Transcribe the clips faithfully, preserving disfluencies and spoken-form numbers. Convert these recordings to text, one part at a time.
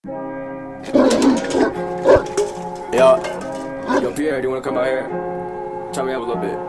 Yo, yo, Pierre, do you wanna come out here? Tell me up a little bit.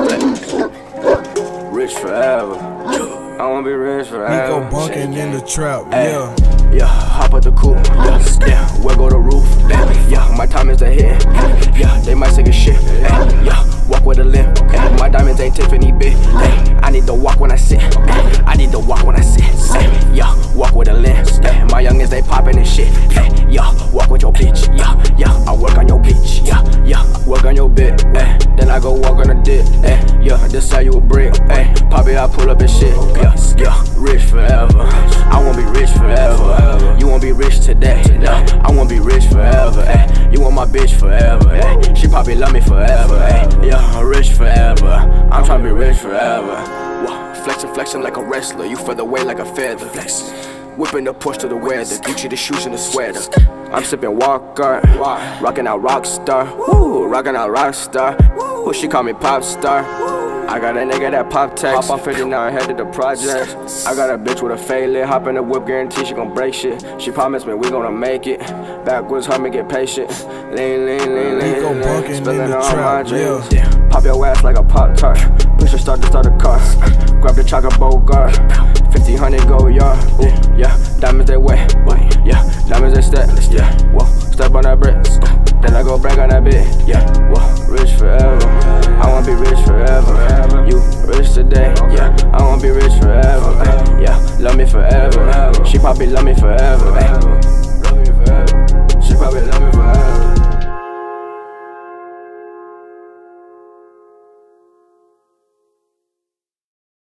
Rich forever. I wanna be rich forever. Nico bunking in the trap, Ay, yeah. Yeah, hop out the coupe. Yeah, yeah, where go the roof? Yeah, my time is a hit. Yeah, they might take a shit. Ay, yeah, walk with a limp. Ay, my diamonds ain't Tiffany bit. Ay, I need to walk when I sit. Ay, I need to walk when I sit. Ay, yeah, walk with a limp. Ay, my youngins they poppin' and shit. Ay, yeah, walk with your bitch. Yeah, yeah, I work on your bitch. Yeah, yeah, I work on your bit. Ay, then I go walk on a dick. Ay, yeah, this sell you a brick. Ay, Poppy, I pull up and shit. Yeah, yeah, rich forever. I wanna be rich forever. You won't be rich today, no. I won't be rich forever, ay. You want my bitch forever, ay. She probably love me forever, ay. Yeah, I'm rich forever. I'm tryna be rich forever. Whoa, flexing, flexing like a wrestler. You feather away like a feather. Flex. Whipping the push to the weather. Gucci the shoes and the sweater. I'm sipping Walker, rocking out Rockstar. Woo, rocking out Rockstar. Woo, she call me pop star. I got a nigga that pop text. Hop on fifty-nine, head to the project. I got a bitch with a fade lit. Hop in the whip, guarantee she gon' break shit. She promised me we gonna make it. Backwards, help me get patient. Lean, lean, lean, lean, lean. Spilling all my dreams. Yeah. Pop your ass like a Pop Tart. Push the start to start a car. Grab the chocolate Bogart. fifteen hundred go yard. Ooh, yeah. Diamonds they wet. Yeah. Diamonds they step. Yeah. Whoa. Step on that brick. Then I go brag on that bit. Yeah. Whoa. Rich forever. I wanna be rich forever. You rich today, yeah. I wanna be rich forever, ay. Yeah, love me forever. She probably love me forever, ay.